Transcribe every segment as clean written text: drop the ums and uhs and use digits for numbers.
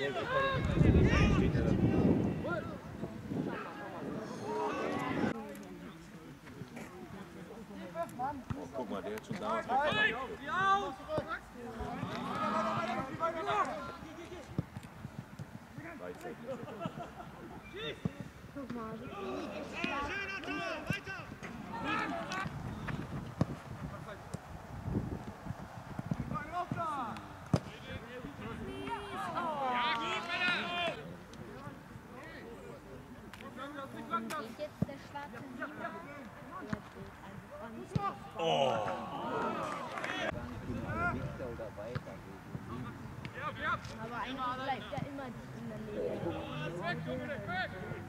Oh, guck mal, der hat schon damals Guck mal. Schöner Tor, weiter! Jetzt der schwarze Sieger. Oh! Aber eigentlich bleibt er immer in der Nähe.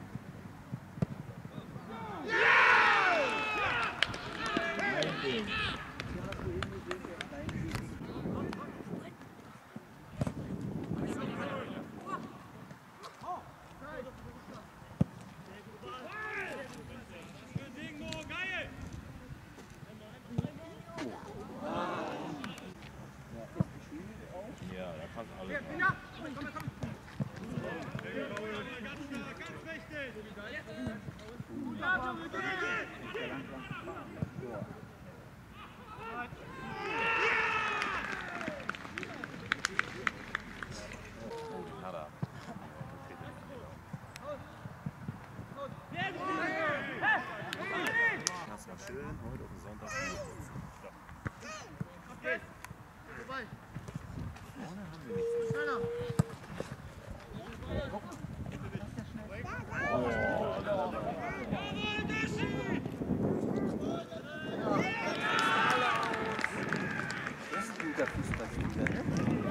Ja, da kannst du alles Ja, komm, komm, komm! Ganz stark, ganz wichtig! Das war schön, heute auf dem Sonntag. Vorne haben wir nichts. Das ist ein guter Fußballspieler, ne?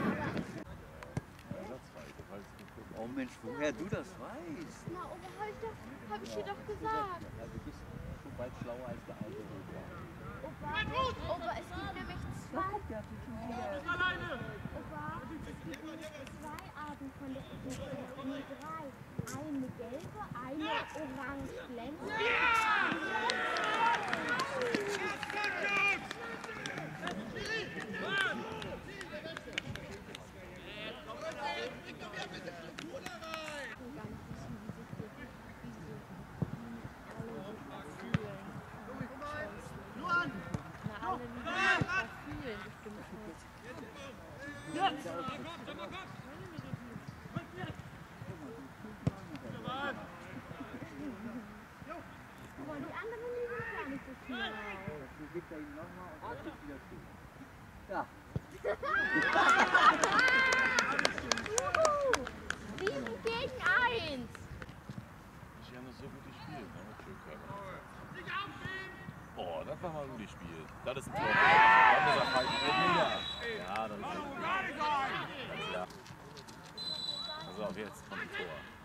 Oh Mensch, woher du das weißt? Na, Opa, hab ich dir doch gesagt. Ja, du bist schon bald schlauer als der alte Opa. Opa, es gibt nämlich zwei. Opa, es gibt nämlich zwei Arten von der Fußball. Nee, drei. Eine gelbe, eine orange glänzend. Die anderen liegen gar nicht so viel raus. Du gibst ihm nochmal und dann ist wieder zu. Ja. 7 gegen 1. Sie haben das so gut gespielt, ne? Mit Türkei. Oh, das war mal gut gespielt. Das ist ein Tor. Dann ist er falsch. Ja, dann ist er. Ja. Pass auf, jetzt kommt ein Tor.